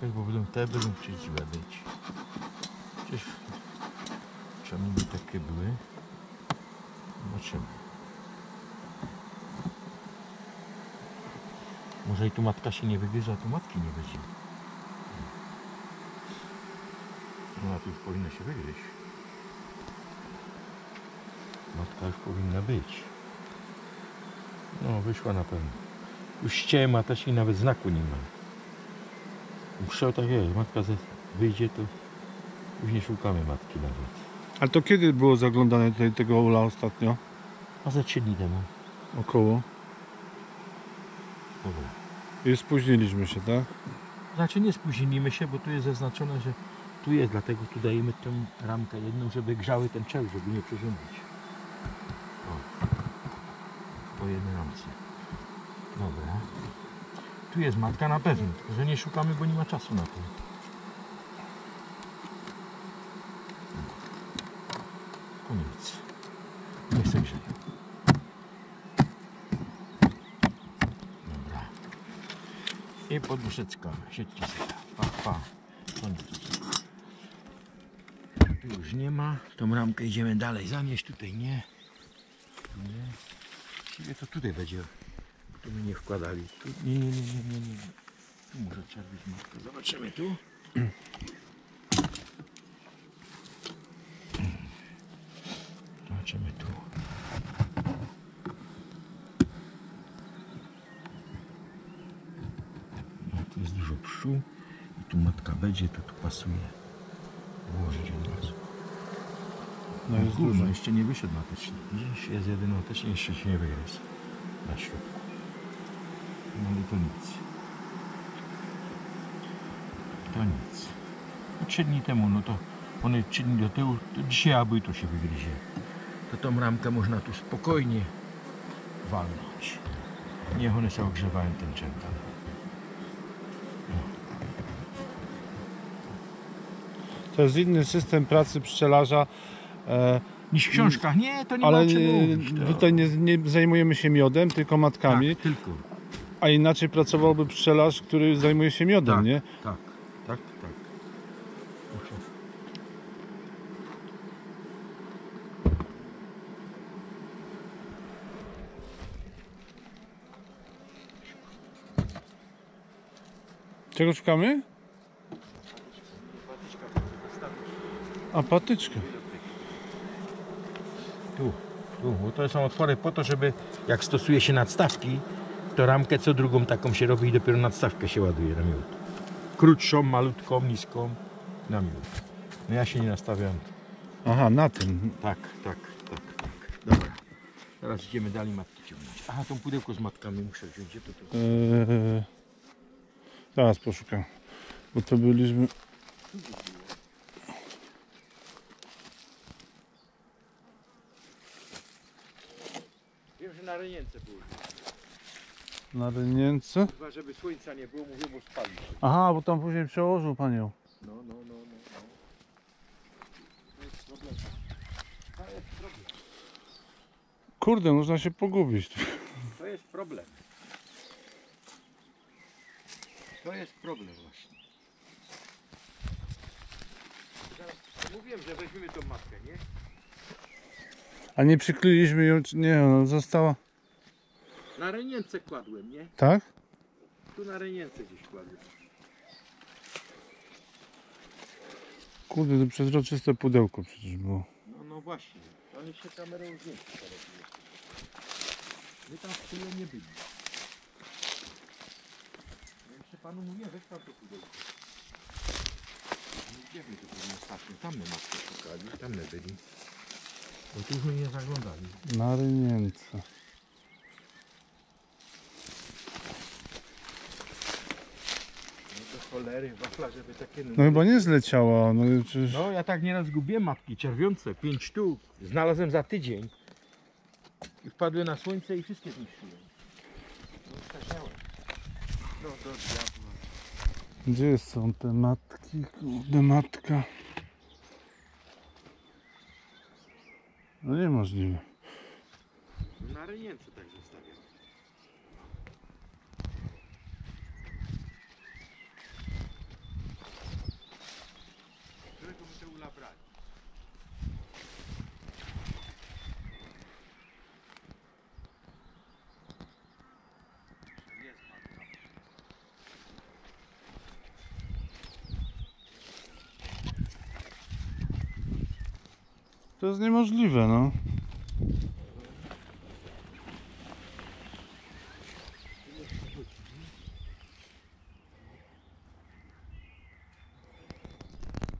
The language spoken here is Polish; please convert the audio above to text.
poczekać, bo będą przyjść być. Przecież czemu by takie były? Zobaczymy. Może i tu matka się nie wygryza, a tu matki nie będzie. No a tu już powinna się wygryźć. Matka już powinna być. No wyszła na pewno. Już ściema też i nawet znaku nie ma. Muszę tak jest, matka wyjdzie, to później szukamy matki nawet. A to kiedy było zaglądane tutaj tego ula ostatnio? A za 3 dni temu. Około. Dobra. I spóźniliśmy się, tak? Znaczy nie spóźnimy się, bo tu jest zaznaczone, że tu jest, dlatego tu dajemy tę ramkę jedną, żeby grzały ten czeł, żeby nie przyrządzić. O. Po jednej ramce. Dobra. Tu jest matka na pewno, tylko że nie szukamy, bo nie ma czasu na to. Koniec. Nie chcę grzeje. Dobra. I poduszeczka. Siedźcie sobie. Pa, pa. Koniec. Tu już nie ma. Tą ramkę idziemy dalej zanieść. Tutaj nie. Nie. Właściwie to tutaj będzie. Tu my nie wkładali. Tu nie. Tu może trzeba być matkę. Zobaczymy tu. Zobaczymy tu. No, tu jest dużo pszczół. I tu matka będzie, to tu pasuje. Włożyć od razu. No jest Górno dużo. jeszcze nie wyszedł mateczny. Dziś jest jeden mateczny, jeszcze się nie wygryzł. Na środku. No ale to nic. To nic. No 3 dni temu, no to one 3 dni do tyłu, to dzisiaj albo i to się wygryzie. To tą ramkę można tu spokojnie walnąć. Niech one sobie ogrzewają ten częta. To jest inny system pracy pszczelarza. Niż w książkach. Nie, to nie ma Ale o czym mówić. To... tutaj nie zajmujemy się miodem, tylko matkami. Tak, tylko. A inaczej pracowałby pszczelarz, który zajmuje się miodem, Tak, nie? tak. Muszę. Czego szukamy? A patyczkę. Tu, bo to są otwory po to, żeby jak stosuje się nadstawki, to ramkę co drugą taką się robi i dopiero nadstawkę się ładuje na miód. Krótszą, malutką, niską na miód. No ja się nie nastawiam. Aha, na tym. Tak. Dobra. Teraz idziemy dalej matki ciągnąć. Aha, tą pudełko z matkami muszę wziąć. Gdzie to? Zaraz poszukam. Bo to byliśmy... Wiem, że na rynience było. Na rynience. Chyba, żeby słońca nie było, mówię, bo spali się. Aha, bo tam później przełożył panią. No. To jest problem. Kurde, można się pogubić. To jest problem. To jest problem właśnie. Mówiłem, że weźmiemy tą matkę, nie? A nie przykryliśmy ją, nie, no została. Na rynience kładłem, nie? Tak? Tu na rynience gdzieś kładłem. Kurde, to przezroczyste pudełko przecież było. No właśnie. Oni się kamerą zdjęć porobili. My tam w tyle nie byli. Ja jeszcze panu mówię, weź pan to pudełko. Gdzie my to pewnie ostatnio? Tam my matkę szukali, tam my byli. Bo tu już my nie zaglądali. Na rynience. No to cholery, wafla, żeby takie... No chyba nie zleciała, no przecież... No ja tak nieraz gubię matki czerwiące, 5 sztuk. Znalazłem za tydzień. I wpadły na słońce i wszystkie zniszczyłem. No stasiałem. No do diabła. Gdzie są te matki? Kurde, matka. No niemożliwe. Na rynience tak zostawiam. można brać. Jest pan tam. To jest niemożliwe, no.